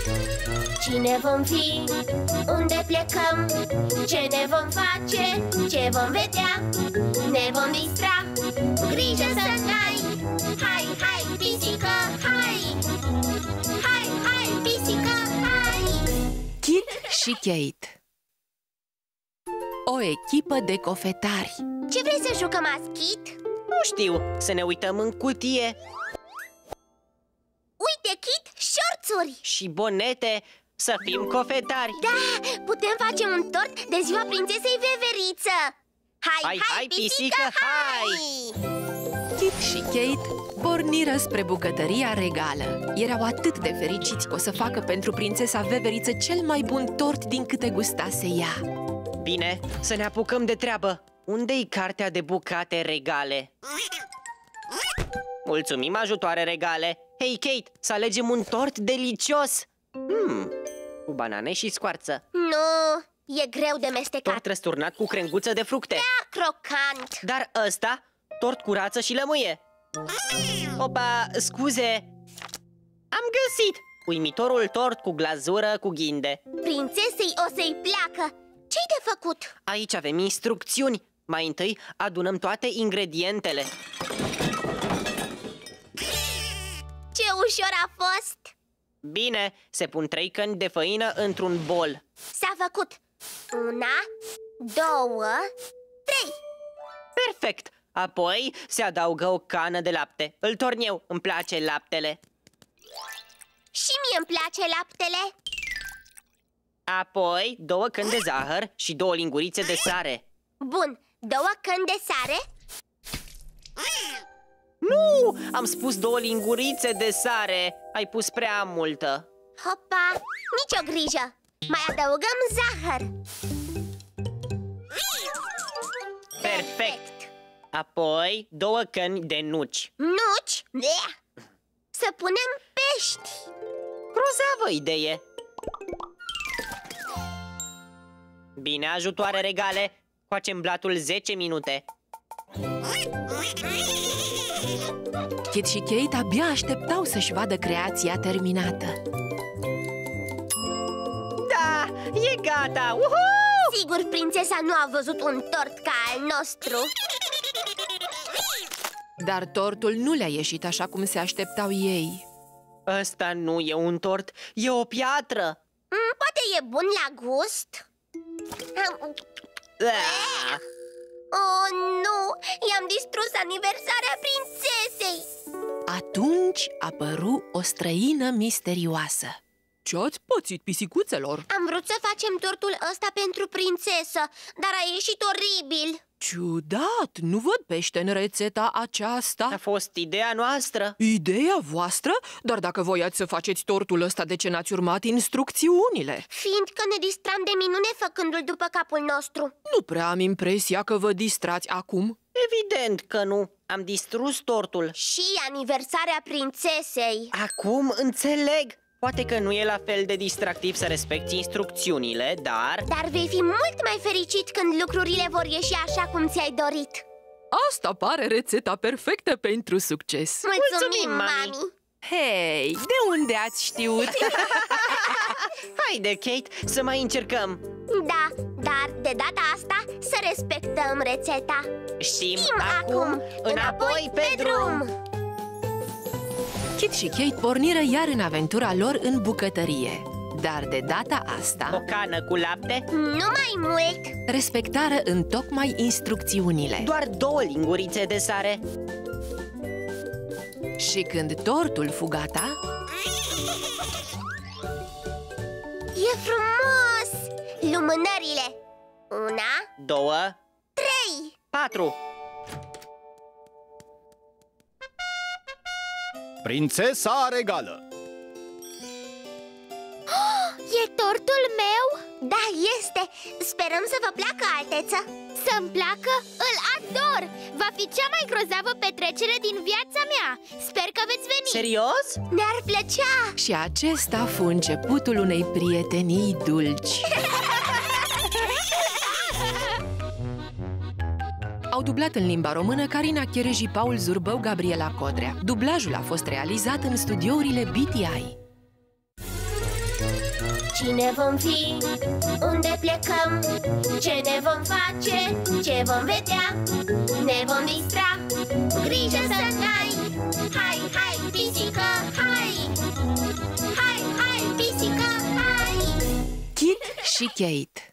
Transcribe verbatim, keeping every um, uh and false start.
Cine vom fi? Unde plecăm? Ce ne vom face? Ce vom vedea? Ne vom distra? Grijă să n-ai! Hai, hai, pisică, hai! Hai, hai, pisică, hai! Kit și Kate. O echipă de cofetari. Ce vrei să jucăm azi, Kit? Nu știu, să ne uităm în cutie. Uite, Kit, șorțuri! Și bonete, să fim cofetari. Da, putem face un tort de ziua prințesei Veveriță. Hai, Hai, hai, hai, pisică, pisică, hai! Kit și Kate porniră spre bucătăria regală. Erau atât de fericiți că o să facă pentru prințesa Veveriță cel mai bun tort din câte gustase ea. Bine, să ne apucăm de treabă. Unde-i cartea de bucate regale? Mulțumim, ajutoare regale. Hei, Kate, să alegem un tort delicios. Hmm, cu banane și scoarță. Nu, e greu de mestecat. Tort răsturnat cu crenguță de fructe. Da, crocant. Dar ăsta, tort cu rață și lămâie. Opa, scuze. Am găsit! Uimitorul tort cu glazură cu ghinde. Prințesei o să-i placă. Ce-i de făcut? Aici avem instrucțiuni. Mai întâi adunăm toate ingredientele. Ce ușor a fost! Bine, se pun trei căni de făină într-un bol. S-a făcut. Una, două, trei. Perfect! Apoi se adaugă o cană de lapte. Îl torn eu, îmi place laptele. Și mie îmi place laptele. Apoi două căni de zahăr și două lingurițe de sare. Bun, două căni de sare. Nu! Am spus două lingurițe de sare. Ai pus prea multă. Hopa, nicio grijă. Mai adăugăm zahăr. Perfect! Apoi două căni de nuci. Nuci? Bleh. Să punem pești. Grozavă idee! Bine, ajutoare regale. Facem blatul zece minute. Kit și Kate abia așteptau să-și vadă creația terminată. Da, e gata! Uhu! Sigur, prințesa nu a văzut un tort ca al nostru. Dar tortul nu le-a ieșit așa cum se așteptau ei. Ăsta nu e un tort, e o piatră. Mm, poate e bun la gust. Ah! Oh, nu! I-am distrus aniversarea prințesei! Atunci apăru o străină misterioasă. Ce-ați pățit, pisicuțelor? Am vrut să facem tortul ăsta pentru prințesă, dar a ieșit oribil. Ciudat, nu văd pește în rețeta aceasta. A fost ideea noastră. Ideea voastră? Dar dacă voiați să faceți tortul ăsta, de ce n-ați urmat instrucțiunile? Fiindcă ne distram de minune făcându-l după capul nostru. Nu prea am impresia că vă distrați acum. Evident că nu. Am distrus tortul. Și aniversarea prințesei. Acum înțeleg. Poate că nu e la fel de distractiv să respecti instrucțiunile, dar... Dar vei fi mult mai fericit când lucrurile vor ieși așa cum ți-ai dorit. Asta pare rețeta perfectă pentru succes. Mulțumim, Mulțumim, mami! mami. Hei, de unde ați știut? Haide, Kate, să mai încercăm. Da, dar de data asta să respectăm rețeta. Știm, Știm acum, înapoi pe drum. Kit și Kate porniră iar în aventura lor în bucătărie. Dar de data asta O cană cu lapte, Nu mai mult. respectară întocmai instrucțiunile. doar două lingurițe de sare. Și când tortul fu gata, E frumos! Lumânările. Una, Două, trei. patru. Prințesa regală. E tortul meu? Da, este. Sperăm să vă placă, alteță. Să-mi placă? Îl ador! Va fi cea mai grozavă petrecere din viața mea. Sper că veți veni. Serios? Ne-ar plăcea. și acesta fu începutul unei prietenii dulci. Au dublat în limba română Carina Chereji, Paul Zurbău, Gabriela Codrea. Dublajul a fost realizat în studiourile B T I. Cine vom fi? Unde plecăm? Ce ne vom face? Ce vom vedea? Ne vom distra. Grijă să n-ai. Hai, hai, pisică, hai! Hai, hai, pisică, hai! Kit și Kate.